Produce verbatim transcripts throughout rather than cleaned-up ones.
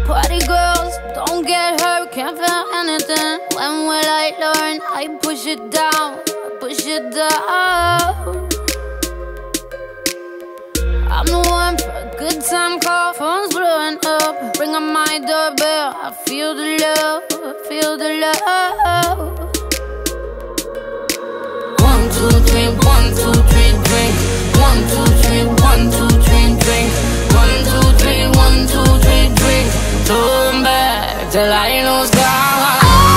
Party girls, don't get hurt, can't feel anything. When will I learn? I push it down, push it down. I'm the one for a good time call, phone's blowing up. Ring on my doorbell, I feel the love, I feel the love. One, two, three, one, two, three, drink. One, two, three, one, two, three, drink. One, two, three, one, two, three, drink. Turn back till I lose God.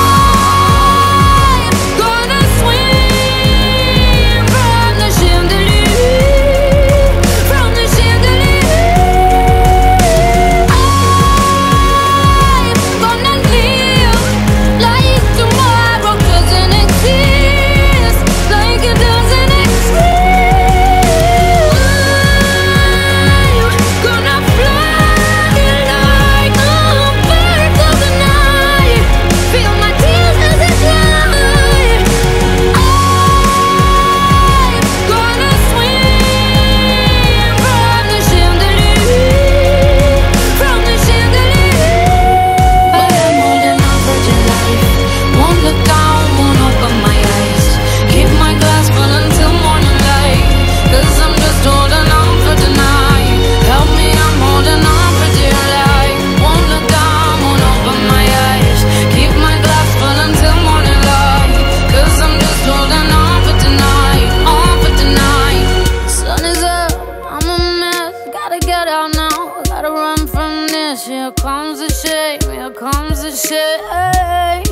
Here comes the shame, here comes the shame.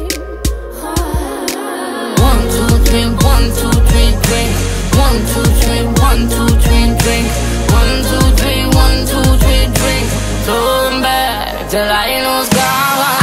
One, two, three, one, two, three, drink. One, two, three, one, two, three, drink. One, two, three, one, two, three, drink. Turn back till I lose God.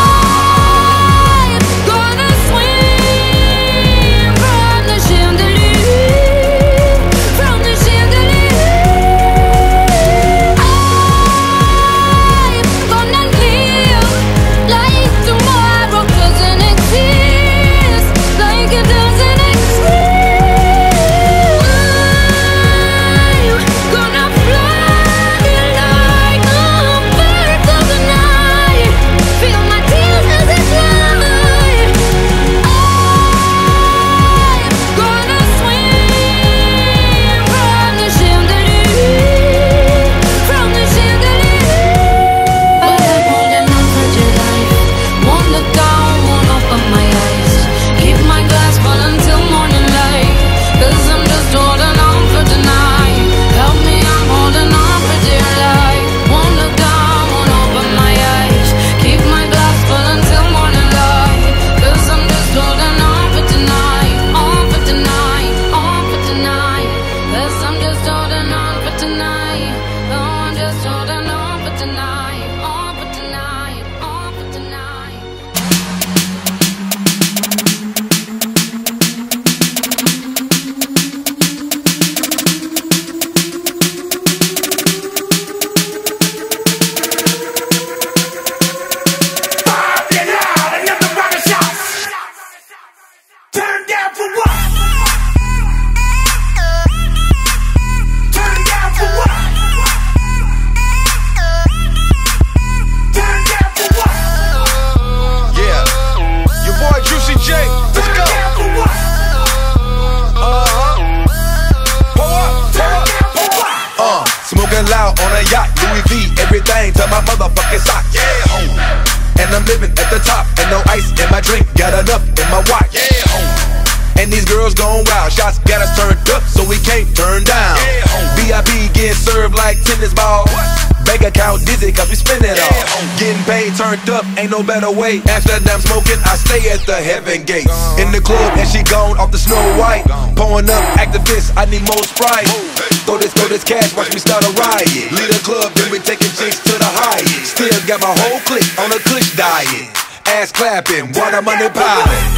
Loud on a yacht, Louis V, everything to my motherfucking sock. Yeah, home. And I'm living at the top, and no ice in my drink, got enough in my watch. Yeah, home. And these girls gone wild, shots got us turned up, so we can't turn down. Yeah, home. V I P getting served like tennis balls. Bank account dizzy, cause we spend it all. Yeah, getting paid, turned up, ain't no better way. Amsterdam smoking, I stay at the heaven gates. In the club, and she gone off the Snow White. Pouring up activists, I need more Sprite. Throw this, throw this cash, watch me start a riot. Lead a club, then we taking chicks to the highest. Still got my whole clique on a Kush diet. Ass clapping, water money piling.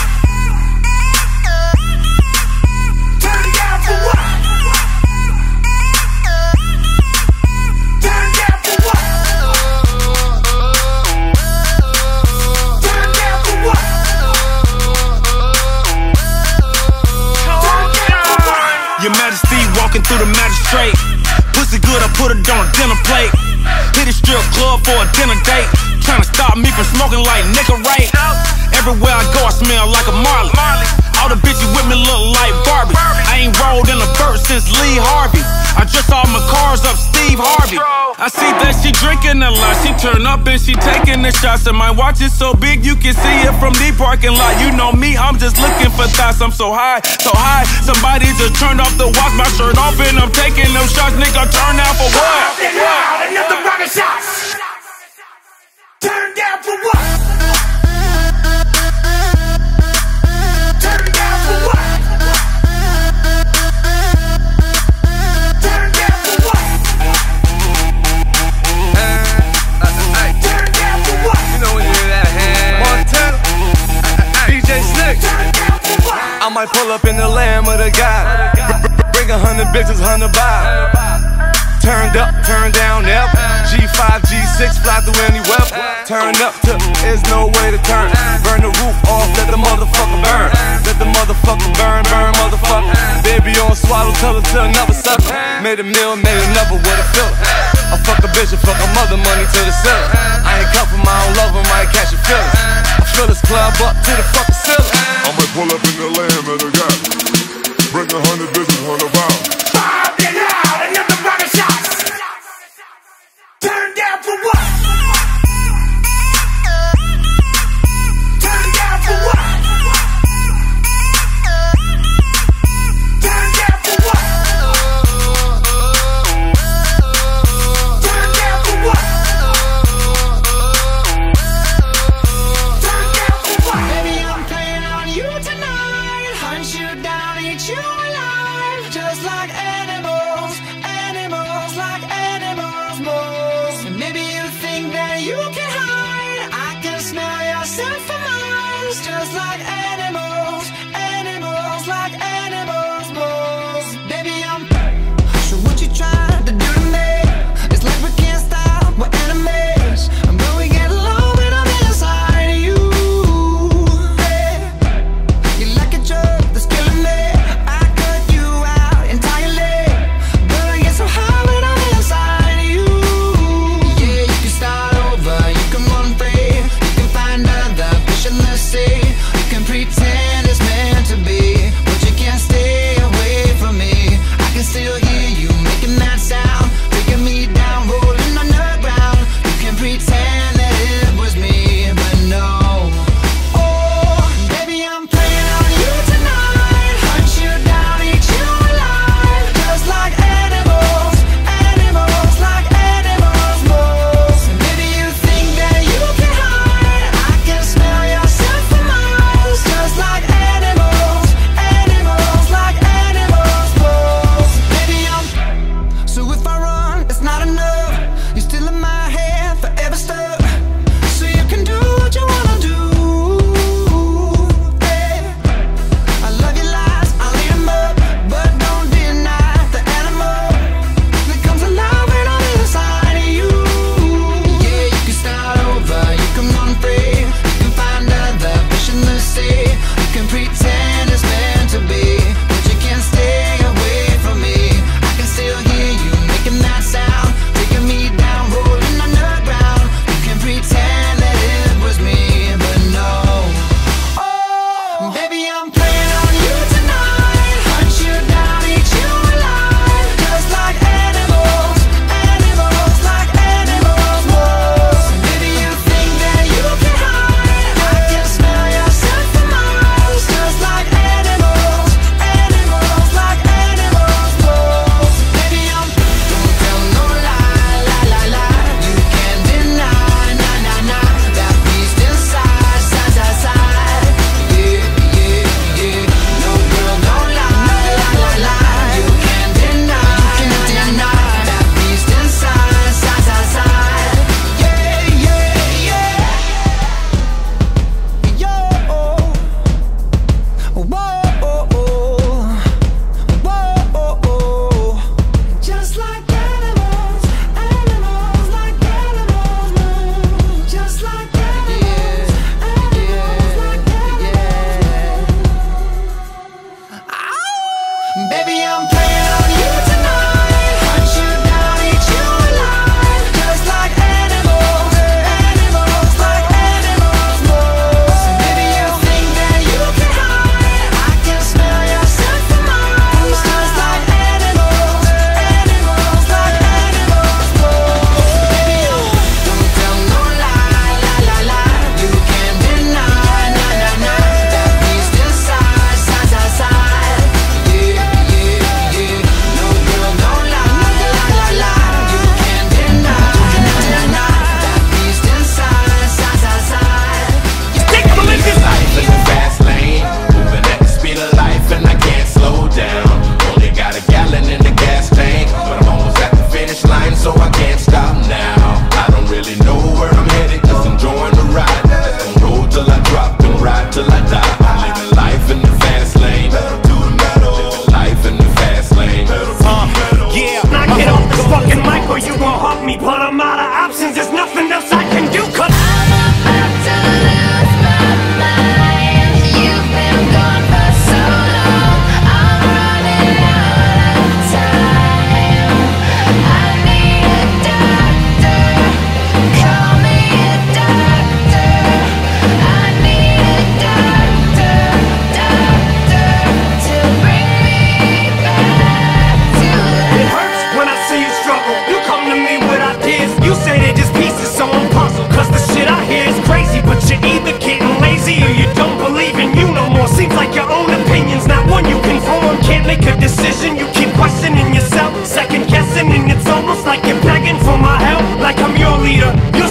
Turn down for what? Turn down for what? Turn down for what? Your Majesty walking through the magistrate. Pussy good, I put it on a dinner plate. Hit a strip club for a dinner date, trying to stop me from smoking like Nicorette. Everywhere I go, I smell like a Marley. All the bitches with me look like Barbie. I ain't rolled in a verse since Lee Harvey. I dress all my cars up Steve Harvey. I see that she drinking a lot. She turn up and she taking the shots. And my watch is so big you can see it from the parking lot. You know me, I'm just looking for thoughts. I'm so high, so high. Somebody just turned off the watch, my shirt off, and I'm taking them shots. Nigga, turn out for what? Turn down, another round of shots. Turn down for what? Turn down for what? Turn down for what? Turn down for what? You know when you hear that hand. Montana, D J Snake. Turn down for what? I might pull up in the Lamb of the God. Bring a hundred bitches, hundred by. Turned up, turned down, yep. G five, G six, fly through any web. Turn up to, there's no way to turn. Burn the roof off, let the motherfucker burn. Let the motherfucker burn, burn, motherfucker. Baby on swallow, tell her to another sucker. Made a meal, made another with a filler. I fuck a bitch and fuck a mother, money to the ceiling. I ain't come from my own love, I might catch your feelings. I fill this club up to the fucking ceiling. I might pull up in the Lamb of the God. Bring a hundred bitches, hundred bounds. Five and out, another round of shots. Turn down for what? Turn down for what? Turn down for what? Turn down for what? Turn down for what? Baby, I'm playing on you tonight. Hunt you down, eat you alive. Just like animals, animals, like animals, moles. And maybe you think that you can hide. I can smell yourself for miles. Just like animals, animals, like animals, moles. Baby, I'm so what you trying to do to me? It's like we can't stop, we're enemies. But we get along when I'm inside of you. Hey, you're like a drug that's killing me. I cut you out entirely. But I get so high when I'm inside of you. Yeah, you can start over, you can run free. You can find other fish in the sea. You can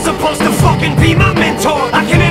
supposed to fucking be my mentor. I can